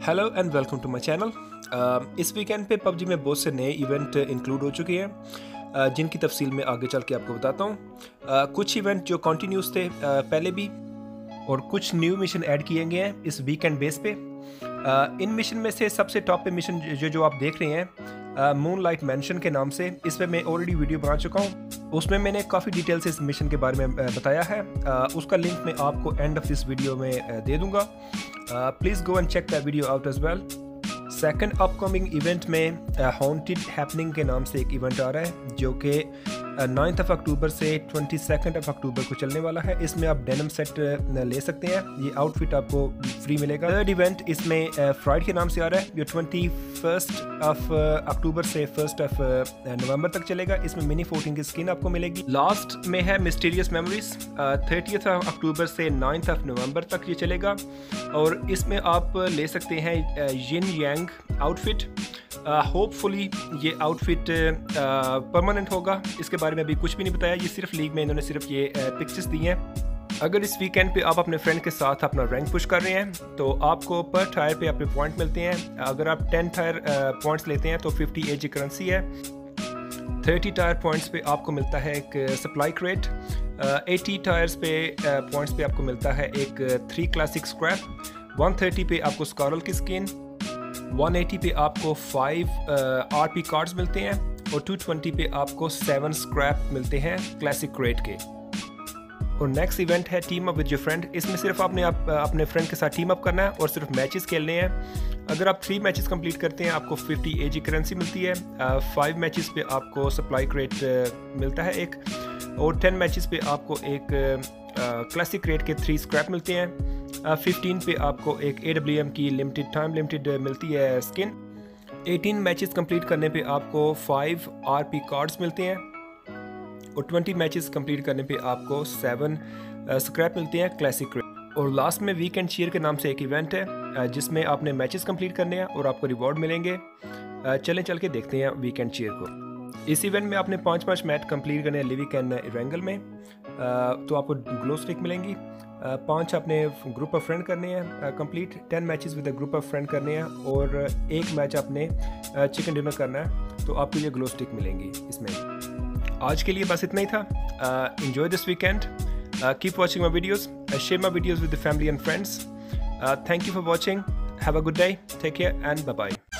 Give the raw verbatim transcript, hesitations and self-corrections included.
Hello and welcome to my channel. इस weekend पे PUBG में बहुत से नए इवेंट इंक्लूड हो चुके हैं, uh, जिनकी तफसील मैं आगे चल के आपको बताता हूँ। uh, कुछ इवेंट जो कंटिन्यूस थे uh, पहले भी, और कुछ न्यू मिशन ऐड किए गए हैं इस वीकेंड बेस पे। uh, इन मिशन में से सबसे टॉप पे मिशन जो जो आप देख रहे हैं मून लाइट मैंशन के नाम से, इस पर मैं ऑलरेडी वीडियो बना चुका हूँ। उसमें मैंने काफ़ी डिटेल से इस मिशन के बारे में बताया है। uh, उसका लिंक मैं आपको एंड ऑफ दिस वीडियो में uh, दे दूँगा। Please go and check that video out as well. Second upcoming event में हॉन्टेड हैपनिंग के नाम से एक इवेंट आ रहा है, जो कि नाइन्थ ऑफ अक्टूबर से ट्वेंटी सेकेंड ऑफ अक्टूबर को चलने वाला है। इसमें आप डेनिम सेट ले सकते हैं, ये आउटफिट आपको फ्री मिलेगा। थर्ड इवेंट इसमें फ्राइड के नाम से आ रहा है, जो ट्वेंटी फर्स्ट ऑफ अक्टूबर से फर्स्ट ऑफ नवंबर तक चलेगा। इसमें मिनी फोर्टीन की स्किन आपको मिलेगी। लास्ट में है mysterious memories, thirtieth of October से नाइन्थ ऑफ नवंबर तक ये चलेगा, और इसमें आप ले सकते हैं yin yang outfit. Hopefully uh, ये आउटफिट परमानेंट uh, होगा। इसके बारे में अभी कुछ भी नहीं बताया, ये सिर्फ लीग में इन्होंने सिर्फ ये पिक्चर्स दी हैं। अगर इस वीकेंड पे आप अपने फ्रेंड के साथ अपना रैंक पुश कर रहे हैं तो आपको पर टायर पे अपने पॉइंट मिलते हैं। अगर आप टेन टायर पॉइंट्स लेते हैं तो फिफ्टी एजी करेंसी है। थर्टी टायर पॉइंट्स पे आपको मिलता है एक सप्लाई क्रेट। एटी टायर्स पे पॉइंट्स पे आपको मिलता है एक three classic scrap. One thirty पे आपको स्कारल की स्किन। वन एटी पे आपको फाइव आरपी कार्ड्स मिलते हैं, और टू ट्वेंटी पे आपको सेवन स्क्रैप मिलते हैं क्लासिक क्रेट के। और नेक्स्ट इवेंट है team up with your friend. इसमें सिर्फ आपने आप, अपने फ्रेंड के साथ टीम अप करना है और सिर्फ मैचेस खेलने हैं। अगर आप थ्री मैचेस कंप्लीट करते हैं आपको फिफ्टी एजी करेंसी मिलती है। फाइव मैचेस पे आपको सप्लाई क्रेट मिलता है एक, और टेन मैचेस पे आपको एक क्लासिक क्रेट के थ्री स्क्रैप मिलते हैं। फिफ्टीन पे आपको एक ए डब्ल्यू एम की लिमिटेड टाइम लिमिटेड मिलती है स्किन। एटीन मैचेस कंप्लीट करने पे आपको फाइव आरपी कार्ड्स मिलते हैं, और ट्वेंटी मैचेस कंप्लीट करने पे आपको सेवन स्क्रैप मिलते हैं क्लासिक क्रेट। और लास्ट में वीकेंड चीयर के नाम से एक इवेंट है, जिसमें आपने मैचेस कंप्लीट करने हैं और आपको रिवॉर्ड मिलेंगे। चलें चल के देखते हैं वीकेंड चीयर को। इस इवेंट में आपने पाँच पाँच मैच कंप्लीट करने हैं लिविक एंड इरेंगल में, तो आपको ग्लो स्टिक मिलेंगी। पांच अपने ग्रुप ऑफ फ्रेंड करने हैं complete, ten matches with group of friend करने हैं, और एक मैच अपने चिकन डिनर करना है, तो आपको ये ग्लो स्टिक मिलेंगी इसमें। आज के लिए बस इतना ही था। Enjoy this weekend, keep watching my videos, share my videos with the family and friends. Thank you for watching, have a good day, take care and bye bye.